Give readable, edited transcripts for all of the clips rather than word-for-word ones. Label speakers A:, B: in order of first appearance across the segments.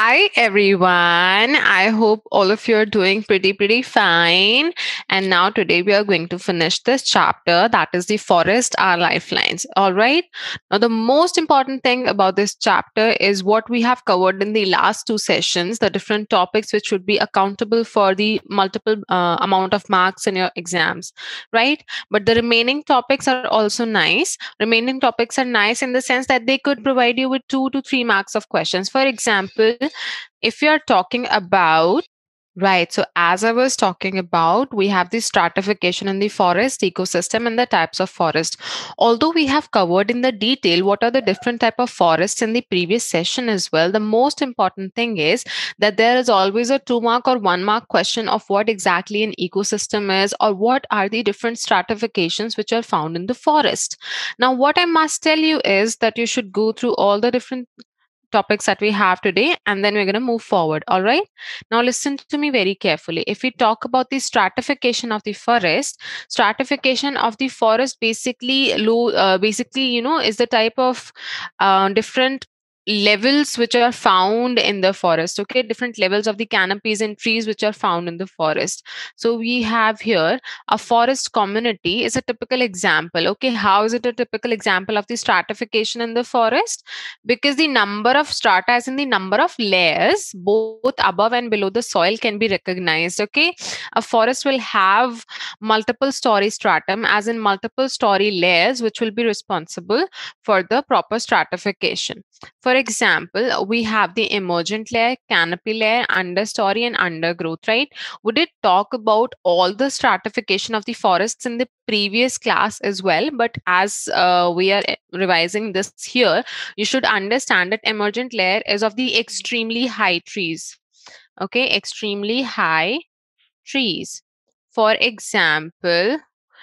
A: Hi everyone. I hope all of you are doing pretty fine. And now today we are going to finish this chapter, that is the forest our lifelines. All right. Now the most important thing about this chapter is what we have covered in the last two sessions, the different topics which should be accountable for the multiple amount of marks in your exams, right? But the remaining topics are also nice. Remaining topics are nice in the sense that they could provide you with 2 to 3 marks of questions. For example, if you're talking about right, so as I was talking about, we have the stratification in the forest ecosystem and the types of forest. Although we have covered in the detail what are the different type of forests in the previous session as well, the most important thing is that there is always a 2 mark or 1 mark question of what exactly an ecosystem is or what are the different stratifications which are found in the forest. Now, what I must tell you is that you should go through all the different topics that we have today and then we're going to move forward. All right, now listen to me very carefully. If we talk about the stratification of the forest, stratification of the forest basically basically is the type of different levels which are found in the forest. Okay, different levels of the canopies and trees which are found in the forest. So we have here a forest community is a typical example. Okay, how is it a typical example of the stratification in the forest? Because the number of strata as in the number of layers both above and below the soil can be recognized. Okay, a forest will have multiple story stratum as in multiple story layers which will be responsible for the proper stratification. For example, we have the emergent layer, canopy layer, understory and undergrowth, right? We did talk about all the stratification of the forests in the previous class as well, but as we are revising this here, you should understand that emergent layer is of the extremely high trees. Okay, extremely high trees. For example,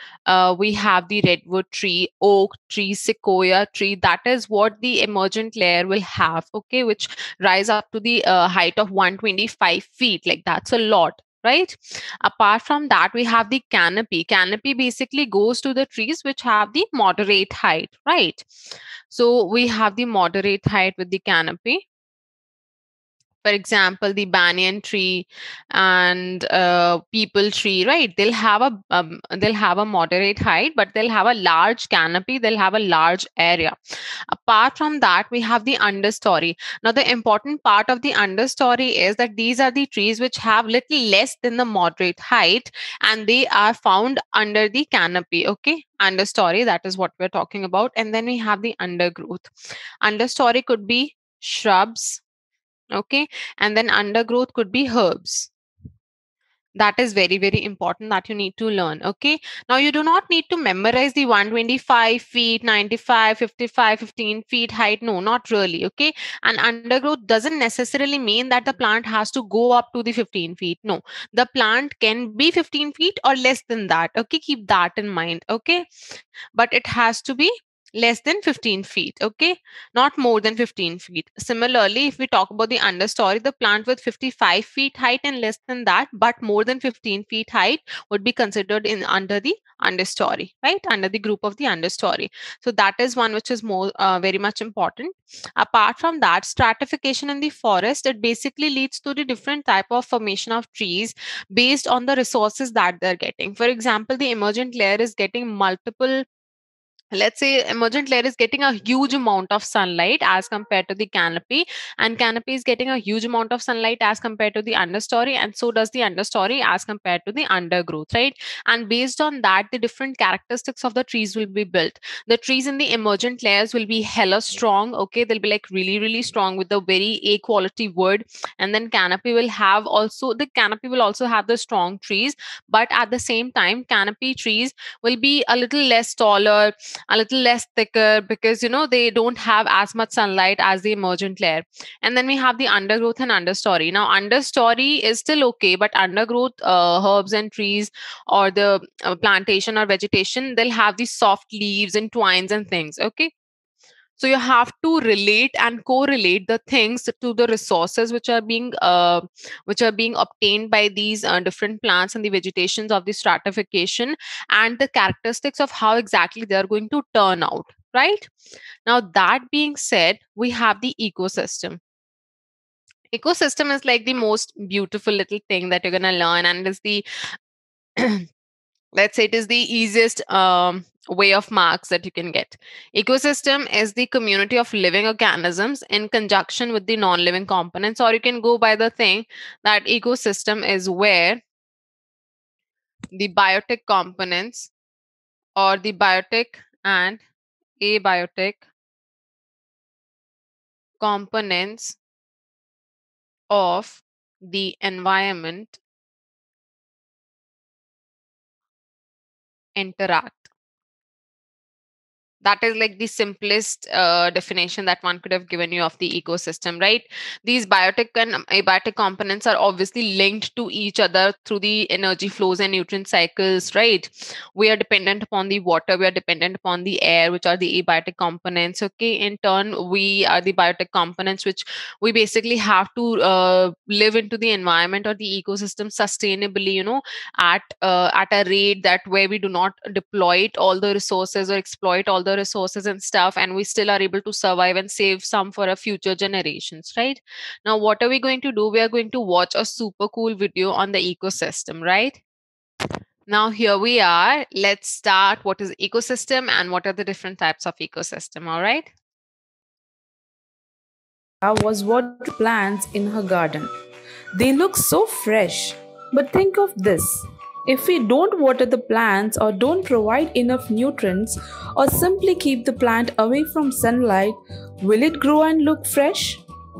A: we have the redwood tree, oak tree, sequoia tree. That is what the emergent layer will have. Okay, which rise up to the height of 125 feet. Like that's a lot. Right. Apart from that, we have the canopy. Canopy basically goes to the trees which have the moderate height. Right. So we have the moderate height with the canopy. For example, the banyan tree and people tree, right? They'll have a moderate height, but they'll have a large canopy, they'll have a large area. Apart from that, we have the understory. Now the important part of the understory is that these are the trees which have little less than the moderate height and they are found under the canopy. Okay, understory, that is what we're talking about. And then we have the undergrowth. Understory could be shrubs. Okay, and then undergrowth could be herbs. That is very important that you need to learn. Okay, now you do not need to memorize the 125 feet, 95, 55, 15 feet height. No, not really. Okay, and undergrowth doesn't necessarily mean that the plant has to go up to the 15 feet. No, the plant can be 15 feet or less than that. Okay, keep that in mind. Okay, but it has to be less than 15 feet. Okay, not more than 15 feet. Similarly, if we talk about the understory, the plant with 55 feet height and less than that but more than 15 feet height would be considered in under the understory, right, under the group of the understory. So that is one which is more very much important. Apart from that, stratification in the forest, it basically leads to the different type of formation of trees based on the resources that they're getting. For example, the emergent layer is getting multiple, let's say emergent layer is getting a huge amount of sunlight as compared to the canopy, and canopy is getting a huge amount of sunlight as compared to the understory, and so does the understory as compared to the undergrowth, right? And based on that, the different characteristics of the trees will be built. The trees in the emergent layers will be hella strong. Okay, they'll be like really strong with a very a quality wood. And then canopy will have also, the canopy will also have the strong trees, but at the same time canopy trees will be a little less taller, a little less thicker, because they don't have as much sunlight as the emergent layer. And then we have the undergrowth and understory. Now understory is still okay, but undergrowth, herbs and trees, or the plantation or vegetation, they'll have these soft leaves and twines and things. Okay, so you have to relate and correlate the things to the resources which are being obtained by these different plants and the vegetations of the stratification, and the characteristics of how exactly they are going to turn out, right? Now that being said, we have the ecosystem. Ecosystem is like the most beautiful little thing that you're going to learn, and it's the let's say it is the easiest way of marks that you can get. Ecosystem is the community of living organisms in conjunction with the non-living components, or you can go by the thing that ecosystem is where the biotic components or the biotic and abiotic components of the environment interact. That is like the simplest definition that one could have given you of the ecosystem, right? These biotic and abiotic components are obviously linked to each other through the energy flows and nutrient cycles, right? We are dependent upon the water, we are dependent upon the air, which are the abiotic components. Okay, in turn we are the biotic components, which we basically have to live into the environment or the ecosystem sustainably, at a rate that where we do not deploy all the resources or exploit all the resources and stuff, and we still are able to survive and save some for our future generations, right? Now what are we going to do? We are going to watch a super cool video on the ecosystem, right? Now here we are. Let's start. What is ecosystem and what are the different types of ecosystem? All right.
B: Was what plants in her garden. They look so fresh. But think of this. If we don't water the plants or don't provide enough nutrients or simply keep the plant away from sunlight, will it grow and look fresh?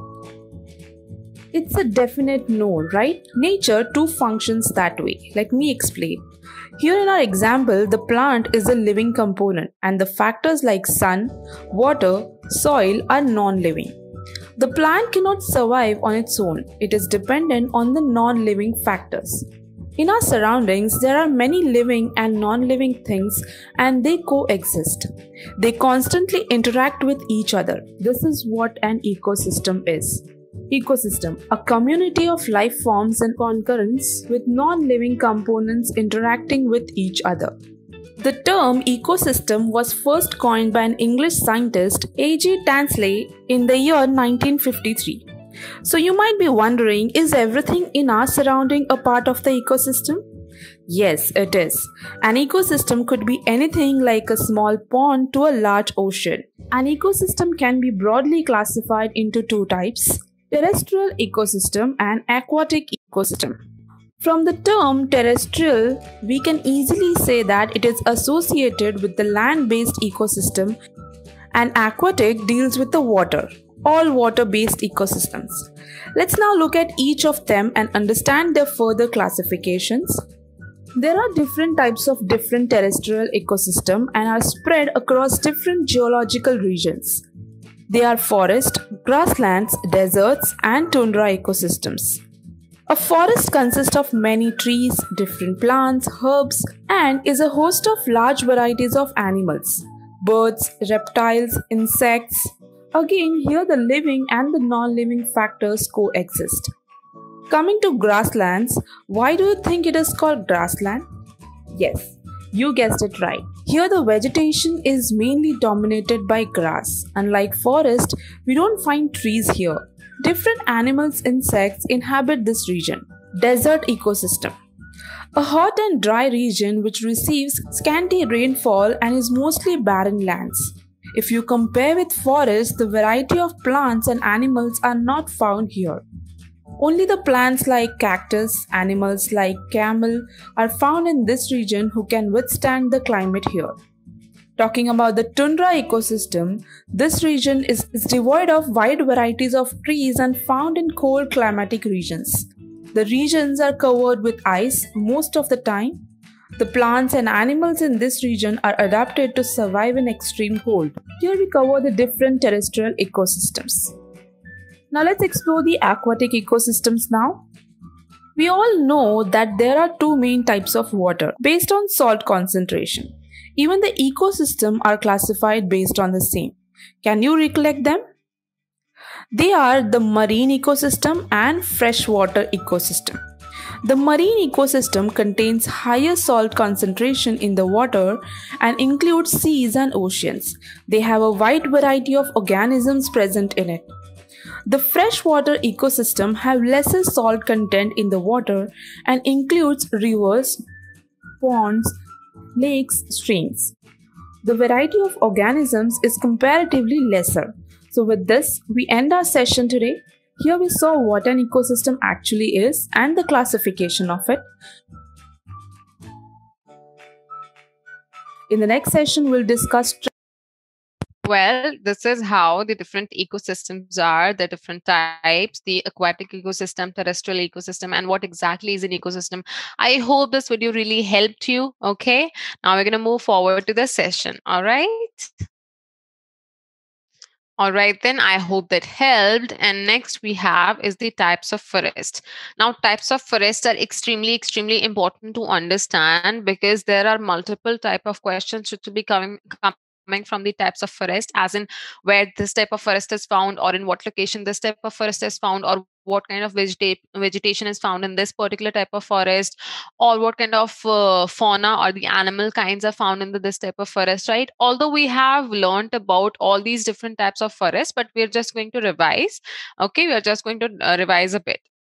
B: It's a definite no, right? Nature too functions that way. Let me explain. Here in our example, the plant is a living component and the factors like sun, water, soil are non-living. The plant cannot survive on its own. It is dependent on the non-living factors. In our surroundings, there are many living and non-living things and they coexist. They constantly interact with each other. This is what an ecosystem is. Ecosystem, a community of life forms in concurrence with non-living components interacting with each other. The term ecosystem was first coined by an English scientist, A.J. Tansley, in the year 1953. So you might be wondering, is everything in our surrounding a part of the ecosystem? Yes, it is. An ecosystem could be anything like a small pond to a large ocean. An ecosystem can be broadly classified into two types: terrestrial ecosystem and aquatic ecosystem. From the term terrestrial, we can easily say that it is associated with the land-based ecosystem, and aquatic deals with the water, all water-based ecosystems. Let's now look at each of them and understand their further classifications. There are different types of different terrestrial ecosystem and are spread across different geological regions. They are forest, grasslands, deserts, and tundra ecosystems. A forest consists of many trees, different plants, herbs, and is a host of large varieties of animals, birds, reptiles, insects. Again, here the living and the non-living factors coexist. Coming to grasslands, why do you think it is called grassland? Yes, you guessed it right. Here the vegetation is mainly dominated by grass. Unlike forest, we don't find trees here. Different animals, insects inhabit this region. Desert ecosystem. A hot and dry region which receives scanty rainfall and is mostly barren lands. If you compare with forests, the variety of plants and animals are not found here. Only the plants like cactus, animals like camel are found in this region who can withstand the climate here. Talking about the tundra ecosystem, this region is devoid of wide varieties of trees and found in cold climatic regions. The regions are covered with ice most of the time. The plants and animals in this region are adapted to survive in extreme cold. Here we cover the different terrestrial ecosystems. Now let's explore the aquatic ecosystems now. We all know that there are two main types of water based on salt concentration. Even the ecosystem are classified based on the same. Can you recollect them? They are the marine ecosystem and freshwater ecosystem. The marine ecosystem contains higher salt concentration in the water and includes seas and oceans. They have a wide variety of organisms present in it. The freshwater ecosystem have lesser salt content in the water and includes rivers, ponds, lakes, streams. The variety of organisms is comparatively lesser. So, with this, we end our session today. Here we saw what an ecosystem actually is and the classification of it. In the next session, we'll discuss.
A: Well, this is how the different ecosystems are, the different types, the aquatic ecosystem, terrestrial ecosystem, and what exactly is an ecosystem. I hope this video really helped you. Okay. Now we're going to move forward to the session. All right. All right, then I hope that helped. And next we have is the types of forest. Now, types of forest are extremely important to understand because there are multiple type of questions which will be coming from the types of forest, as in where this type of forest is found, or in what location this type of forest is found, or what kind of vegetation is found in this particular type of forest, or what kind of fauna or the animal kinds are found in this type of forest, right? Although we have learned about all these different types of forest, but we're just going to revise. Okay, we are just going to revise a bit.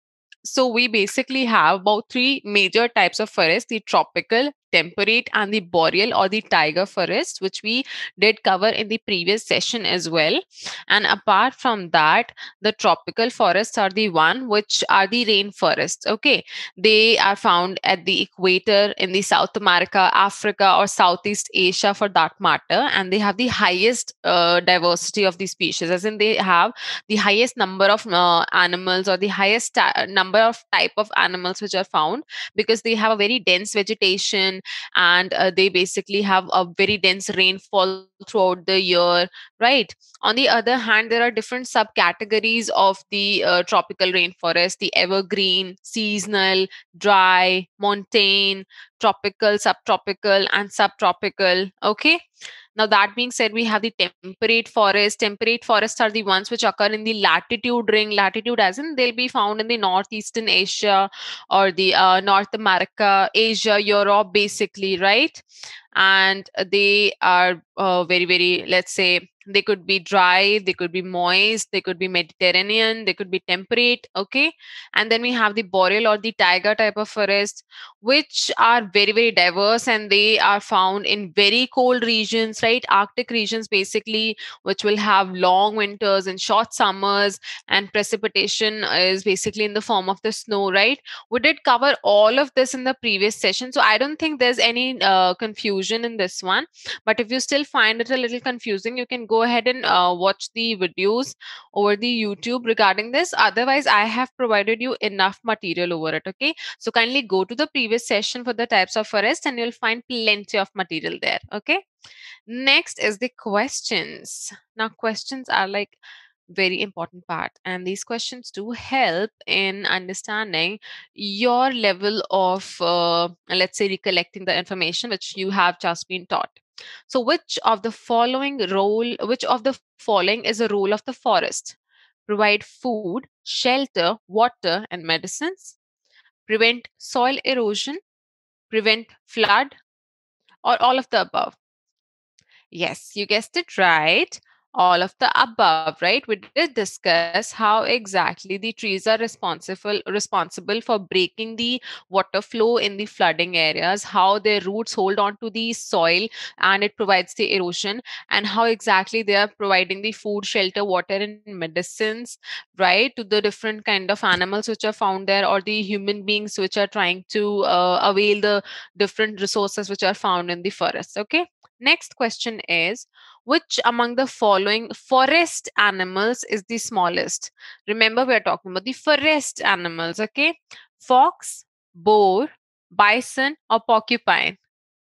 A: So we basically have about three major types of forest: the tropical, temperate, and the boreal or the taiga forest, which we did cover in the previous session as well. And apart from that, the tropical forests are the one which are the rainforests. Okay, they are found at the equator in the South America, Africa, or Southeast Asia for that matter, and they have the highest diversity of the species, as in they have the highest number of animals, or the highest number of type of animals which are found, because they have a very dense vegetation, and they basically have a very dense rainfall throughout the year, right? On the other hand, there are different subcategories of the tropical rainforest: the evergreen, seasonal, dry, montane, tropical, subtropical, and subtropical. Okay. Now, that being said, we have the temperate forest. Temperate forests are the ones which occur in the latitude ring. Latitude, as in they'll be found in the northeastern Asia, or the North America, Asia, Europe, basically, right? And they are very, let's say, they could be dry, they could be moist, they could be Mediterranean, they could be temperate. Okay. And then we have the boreal or the taiga type of forest, which are very diverse, and they are found in very cold regions, right? Arctic regions, basically, which will have long winters and short summers, and precipitation is basically in the form of the snow, right? We did cover all of this in the previous session, so I don't think there's any confusion in this one. But if you still find it a little confusing, you can go ahead and watch the videos over the YouTube regarding this. Otherwise, I have provided you enough material over it. Okay, so kindly go to the previous session for the types of forest, and you'll find plenty of material there. Okay, next is the questions. Now, questions are like very important part, and these questions do help in understanding your level of let's say recollecting the information which you have just been taught. So which of the following is a role of the forest? Provide food, shelter, water, and medicines. Prevent soil erosion. Prevent flood, or all of the above? Yes, you guessed it right. All of the above, right? We did discuss how exactly the trees are responsible for breaking the water flow in the flooding areas, how their roots hold on to the soil and it provides the erosion, and how exactly they are providing the food, shelter, water, and medicines, right, to the different kind of animals which are found there, or the human beings which are trying to avail the different resources which are found in the forest. Okay. Next question is, which among the following forest animals is the smallest? Remember, we are talking about the forest animals, okay? Fox, boar, bison, or porcupine?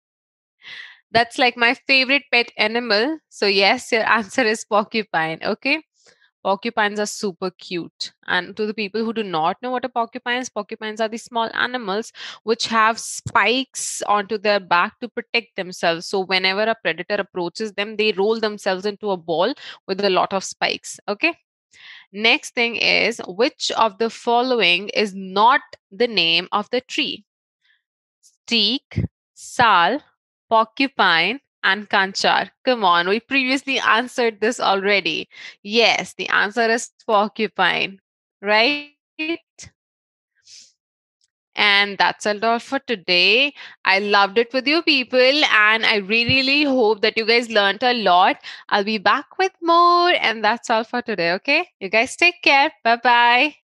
A: That's like my favorite pet animal. So, yes, your answer is porcupine, okay? Porcupines are super cute. And to the people who do not know what a porcupines are the small animals which have spikes onto their back to protect themselves. So whenever a predator approaches them, they roll themselves into a ball with a lot of spikes. Okay. Next thing is, which of the following is not the name of the tree? Teak, sal, porcupine, and Kanchar. Come on, we previously answered this already. Yes, the answer is porcupine, right? And that's all for today. I loved it with you people, and I really hope that you guys learned a lot. I'll be back with more, and that's all for today. Okay, you guys take care. Bye bye.